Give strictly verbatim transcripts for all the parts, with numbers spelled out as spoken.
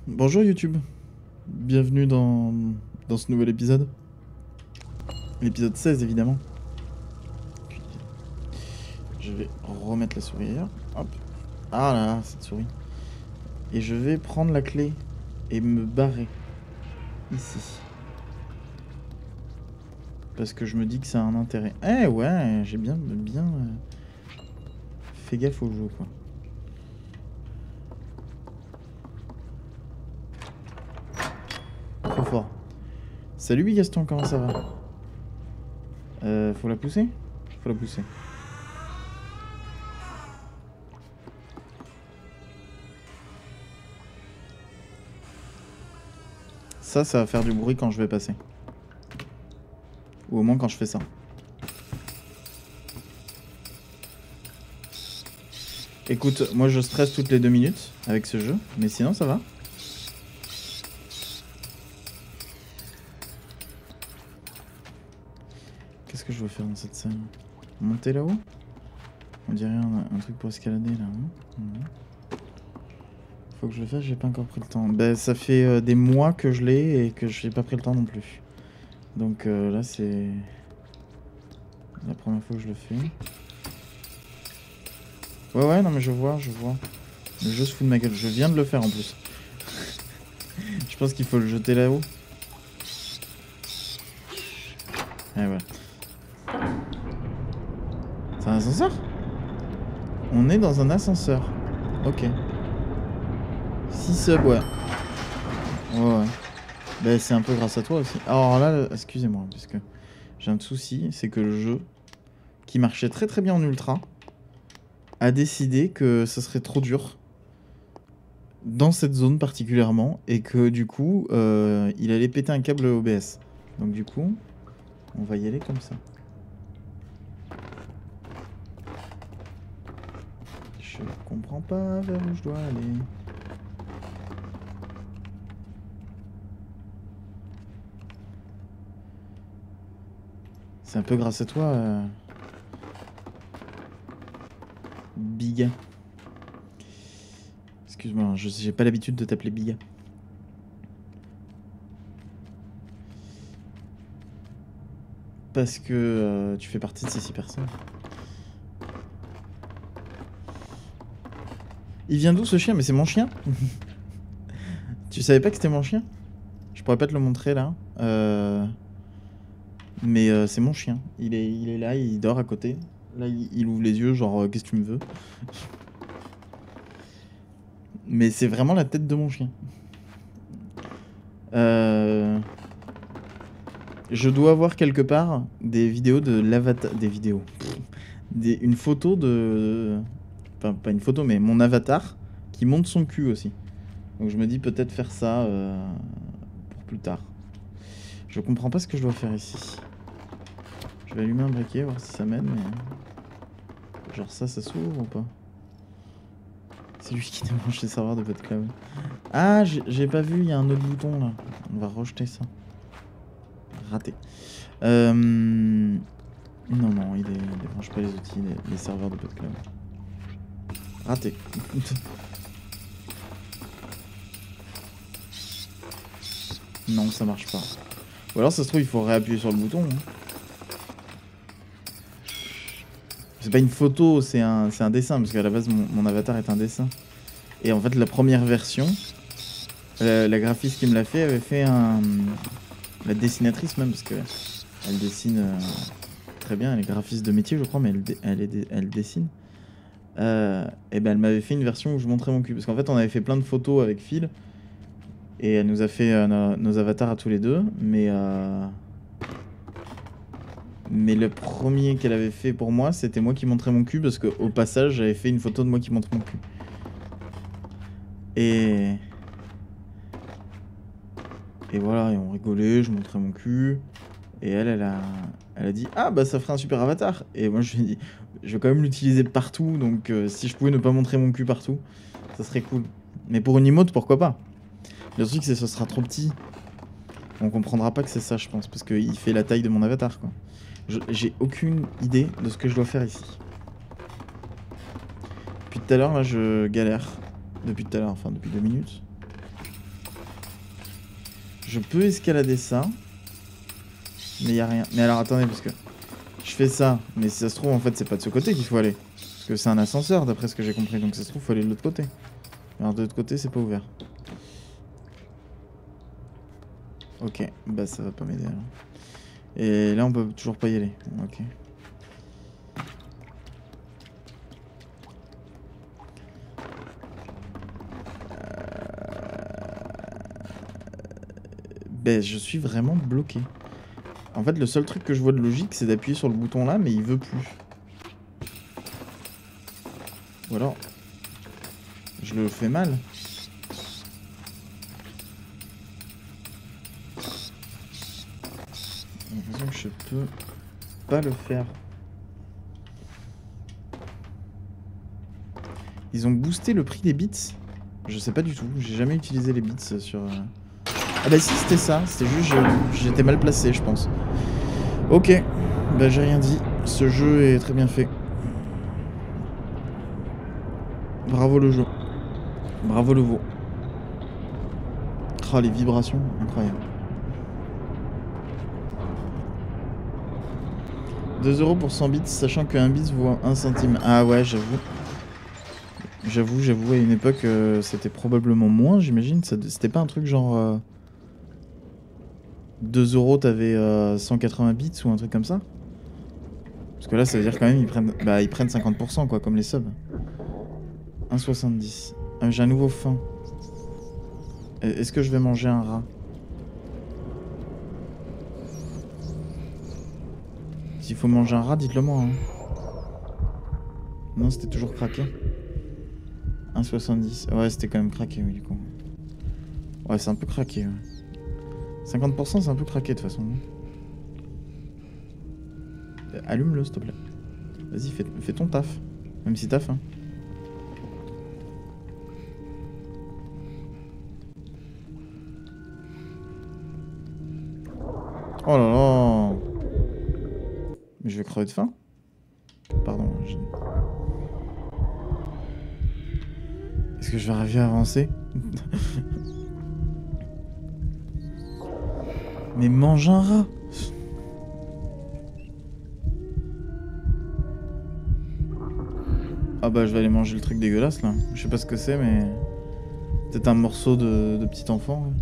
Bonjour YouTube, bienvenue dans, dans ce nouvel épisode. L'épisode seize évidemment. Je vais remettre la souris ailleurs. Hop. Ah là là, cette souris. Et je vais prendre la clé et me barrer. Ici. Parce que je me dis que ça a un intérêt. Eh ouais, j'ai bien, bien euh, fait gaffe au jeu quoi. Trop fort. Salut Gaston, comment ça va? Euh, faut la pousser? Faut la pousser. Ça, ça va faire du bruit quand je vais passer. Ou au moins quand je fais ça. Écoute, moi je stresse toutes les deux minutes avec ce jeu, mais sinon ça va. Qu'est-ce que je veux faire dans cette salle? Monter là-haut? On dirait un, un truc pour escalader là. Hein mmh. Faut que je le fasse, j'ai pas encore pris le temps. Bah ça fait euh, des mois que je l'ai et que j'ai pas pris le temps non plus. Donc euh, là c'est la première fois que je le fais. Ouais ouais non mais je vois, je vois. Le jeu se fout de ma gueule, je viens de le faire en plus. Je pense qu'il faut le jeter là-haut. Et voilà. C'est un ascenseur? On est dans un ascenseur. Ok. six subs, ouais. Ouais, ouais. Bah, c'est un peu grâce à toi aussi. Alors là, excusez-moi, parce que j'ai un souci, c'est que le jeu, qui marchait très très bien en ultra, a décidé que ça serait trop dur dans cette zone particulièrement, et que du coup, euh, il allait péter un câble O B S. Donc du coup, on va y aller comme ça. Je comprends pas vers où je dois aller. C'est un peu grâce à toi, euh... Biga. Excuse-moi, j'ai pas l'habitude de t'appeler Biga. Parce que euh, tu fais partie de ces six personnes. Il vient d'où ce chien? Mais c'est mon chien. Tu savais pas que c'était mon chien? Je pourrais pas te le montrer là. Euh... Mais euh, c'est mon chien. Il est, il est là, il dort à côté. Là, il, il ouvre les yeux, genre, euh, qu'est-ce que tu me veux? Mais c'est vraiment la tête de mon chien. Euh... Je dois avoir quelque part des vidéos de l'avatar... Des vidéos. Des... Une photo de... Enfin, pas une photo, mais mon avatar qui monte son cul aussi. Donc je me dis peut-être faire ça euh, pour plus tard. Je comprends pas ce que je dois faire ici. Je vais allumer un briquet, voir si ça m'aide, mais... Genre ça, ça s'ouvre ou pas? C'est lui qui débranche les serveurs de PodCloud. Ah, j'ai pas vu, il y a un autre bouton là. On va rejeter ça. Raté. Euh... Non, non, il, est... il débranche pas les outils, les, les serveurs de PodCloud. Raté. Non, ça marche pas. Ou alors ça se trouve, il faut réappuyer sur le bouton. Hein. C'est pas une photo, c'est un, un dessin, parce qu'à la base, mon, mon avatar est un dessin. Et en fait, la première version, la, la graphiste qui me l'a fait avait fait un... La dessinatrice même, parce que elle dessine euh, très bien, elle est graphiste de métier, je crois, mais elle, elle, est, elle dessine. Euh, et ben elle m'avait fait une version où je montrais mon cul, parce qu'en fait, on avait fait plein de photos avec Phil, et elle nous a fait euh, nos, nos avatars à tous les deux, mais... Euh... Mais le premier qu'elle avait fait pour moi, c'était moi qui montrais mon cul, parce qu'au passage, j'avais fait une photo de moi qui montre mon cul. Et... Et voilà, et on rigolait, je montrais mon cul. Et elle, elle a, elle a dit « Ah, bah ça ferait un super avatar !» Et moi, je lui ai dit « Je vais quand même l'utiliser partout, donc euh, si je pouvais ne pas montrer mon cul partout, ça serait cool. » Mais pour une emote, pourquoi pas? Le truc, c'est que ce sera trop petit. On comprendra pas que c'est ça, je pense, parce qu'il fait la taille de mon avatar, quoi. J'ai aucune idée de ce que je dois faire ici. Depuis tout à l'heure, là, je galère. Depuis tout à l'heure, enfin, depuis deux minutes. Je peux escalader ça. Mais y a rien. Mais alors attendez, parce que je fais ça. Mais si ça se trouve, en fait, c'est pas de ce côté qu'il faut aller. Parce que c'est un ascenseur, d'après ce que j'ai compris. Donc ça se trouve, faut aller de l'autre côté. Alors de l'autre côté, c'est pas ouvert. Ok, bah ça va pas m'aider alors. Et là, on peut toujours pas y aller. Ok. Ben, je suis vraiment bloqué. En fait, le seul truc que je vois de logique, c'est d'appuyer sur le bouton là, mais il veut plus. Ou alors, je le fais mal. J'ai l'impression que je peux pas le faire. Ils ont boosté le prix des bits. Je sais pas du tout. J'ai jamais utilisé les bits sur... Ah bah si, c'était ça. C'était juste... J'étais mal placé, je pense. Ok. Bah j'ai rien dit. Ce jeu est très bien fait. Bravo le jeu. Bravo le veau. Ah, les vibrations, incroyable. deux euros pour cent bits, sachant qu'un bit vaut un centime. Ah ouais, j'avoue. J'avoue, j'avoue, à une époque, euh, c'était probablement moins, j'imagine. C'était pas un truc genre... Euh, deux euros, t'avais euh, cent quatre-vingts bits ou un truc comme ça. Parce que là, ça veut dire quand même ils prennent, bah, ils prennent cinquante pour cent, quoi, comme les subs. un virgule soixante-dix. Ah, j'ai un nouveau faim. Est-ce que je vais manger un rat? S'il faut manger un rat, dites-le moi. Hein. Non, c'était toujours craqué. un virgule soixante-dix. Ouais, c'était quand même craqué, oui, du coup. Ouais, c'est un peu craqué. Ouais. cinquante pour cent, c'est un peu craqué, de toute façon. Allume-le, s'il te plaît. Vas-y, fais, fais ton taf. Même si t'as faim. Oh là là. Mais je vais crever de faim. Pardon. Je... Est-ce que je vais arriver à avancer? Mais mange un rat. Ah bah je vais aller manger le truc dégueulasse là. Je sais pas ce que c'est mais... Peut-être un morceau de, de petit enfant. Là.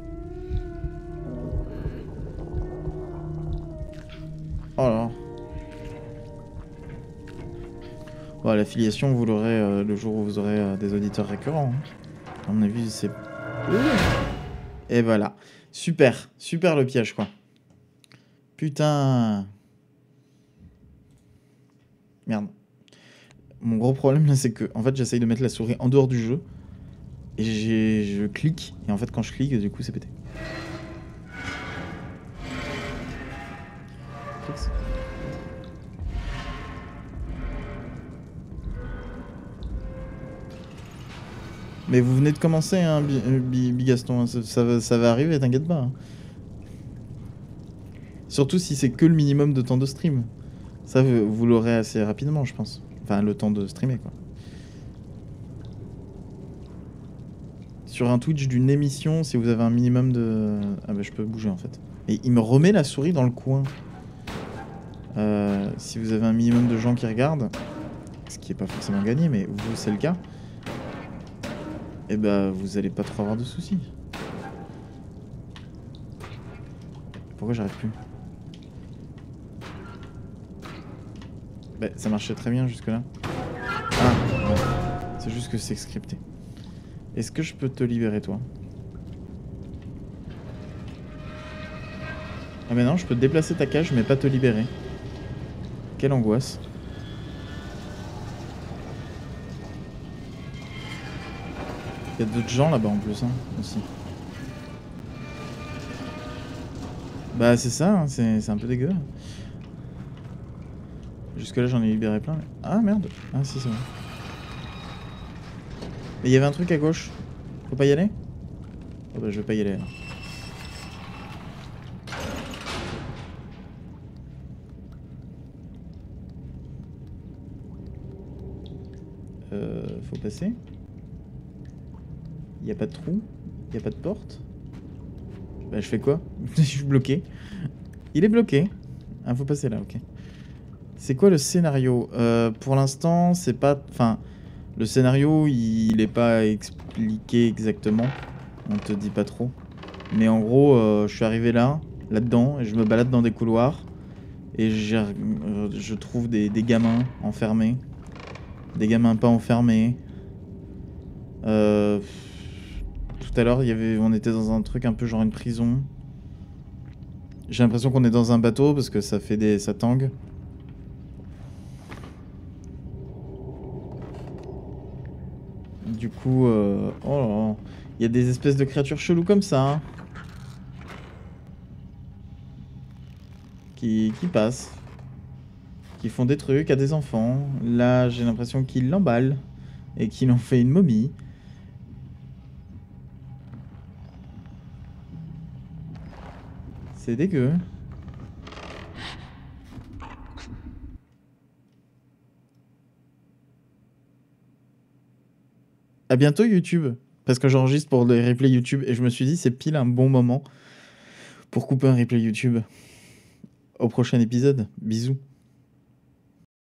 Oh là. Bon, l'affiliation vous l'aurez euh, le jour où vous aurez euh, des auditeurs récurrents. Hein. À mon avis c'est... Et voilà. Super. Super le piège quoi. Putain. Merde. Mon gros problème là c'est que en fait j'essaye de mettre la souris en dehors du jeu. Et je clique. Et en fait quand je clique du coup c'est pété. Mais vous venez de commencer, hein, Bigaston, ça, ça, va, ça va arriver, t'inquiète pas. Hein. Surtout si c'est que le minimum de temps de stream. Ça, vous, vous l'aurez assez rapidement, je pense. Enfin, le temps de streamer, quoi. Sur un Twitch d'une émission, si vous avez un minimum de... Ah bah, je peux bouger, en fait. Et il me remet la souris dans le coin. Euh, si vous avez un minimum de gens qui regardent, ce qui n'est pas forcément gagné, mais vous, c'est le cas. Et bah vous allez pas trop avoir de soucis. Pourquoi j'arrive plus? Bah ça marchait très bien jusque là. Ah ouais. C'est juste que c'est scripté. Est-ce que je peux te libérer toi? Ah mais non, je peux déplacer ta cage mais pas te libérer. Quelle angoisse. Il y a d'autres gens là-bas en plus, hein, aussi. Bah c'est ça, hein, c'est un peu dégueu. Jusque là j'en ai libéré plein. Mais... Ah merde. Ah si c'est bon. Mais il y avait un truc à gauche. Faut pas y aller? Oh bah je vais pas y aller alors. Euh, faut passer. Il n'y a pas de trou, il n'y a pas de porte. Bah je fais quoi? Je suis bloqué. Il est bloqué. Ah, faut passer là, ok. C'est quoi le scénario? euh, Pour l'instant, c'est pas... Enfin, le scénario, il est pas expliqué exactement. On te dit pas trop. Mais en gros, euh, je suis arrivé là, là-dedans, et je me balade dans des couloirs. Et euh, je trouve des, des gamins enfermés. Des gamins pas enfermés. Euh, tout à l'heure, il y avait, on était dans un truc un peu genre une prison. J'ai l'impression qu'on est dans un bateau parce que ça fait des... ça tangue. Du coup, euh... oh là là. Il y a des espèces de créatures cheloues comme ça. Hein, qui... qui passent. Qui font des trucs à des enfants. Là, j'ai l'impression qu'ils l'emballent. Et qu'ils en fait une momie. C'est dégueu. À bientôt YouTube. Parce que j'enregistre pour les replays YouTube. Et je me suis dit, c'est pile un bon moment pour couper un replay YouTube. Au prochain épisode. Bisous.